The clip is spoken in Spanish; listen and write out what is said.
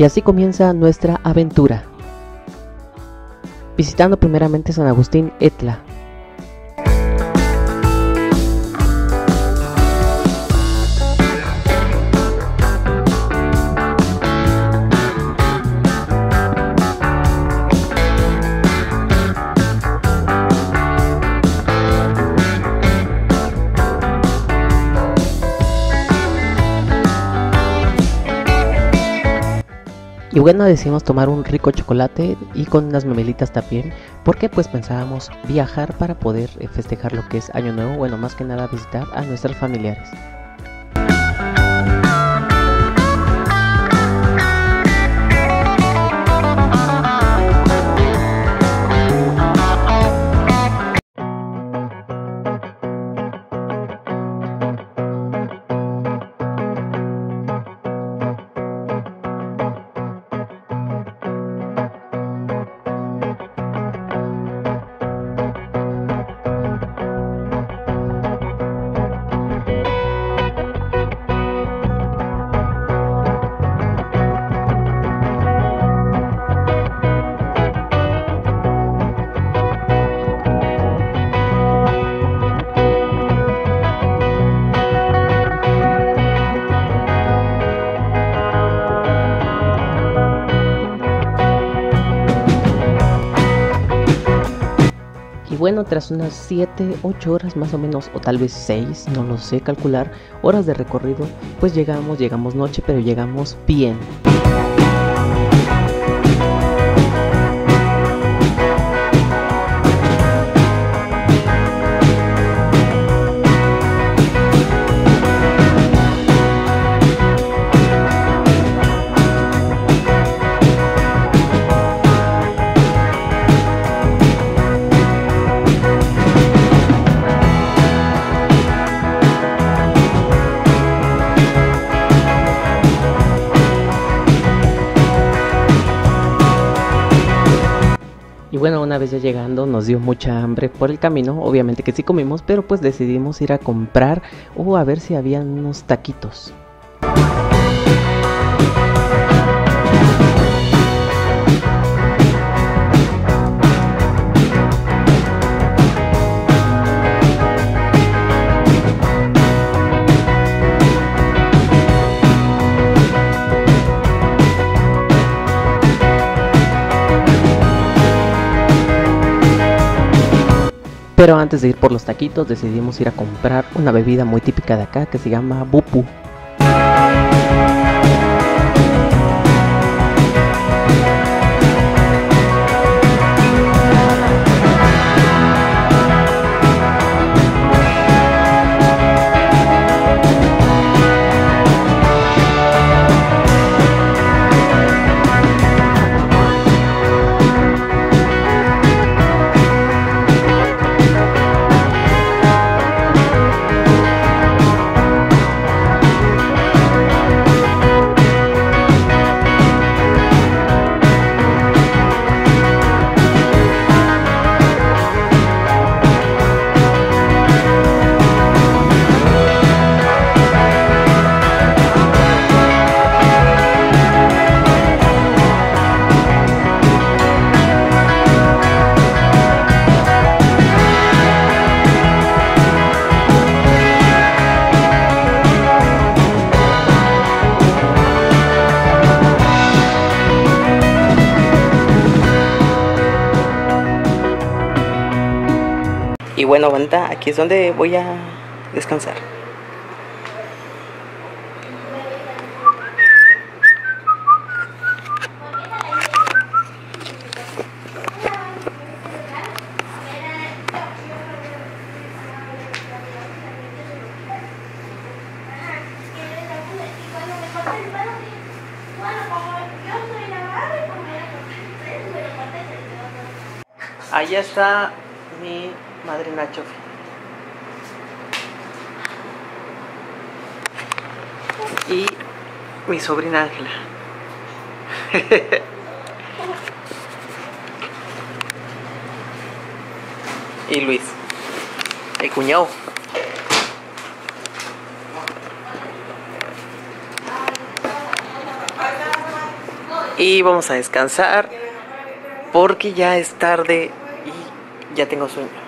Y así comienza nuestra aventura, visitando primeramente San Agustín Etla. Y bueno, decidimos tomar un rico chocolate y con unas memelitas también, porque pues pensábamos viajar para poder festejar lo que es Año Nuevo, bueno, más que nada visitar a nuestros familiares. Y bueno, tras unas 7, 8 horas más o menos, o tal vez 6, no lo sé calcular, horas de recorrido, pues llegamos noche, pero llegamos bien. Y bueno, una vez ya llegando nos dio mucha hambre por el camino, obviamente que sí comimos, pero pues decidimos ir a comprar o a ver si había unos taquitos. Pero antes de ir por los taquitos decidimos ir a comprar una bebida muy típica de acá que se llama bupu. Y bueno, banda, aquí es donde voy a descansar. Allá está mi madrina Chofi. Y mi sobrina Ángela. Y Luis, el cuñado. y vamos a descansar porque ya es tarde y ya tengo sueño.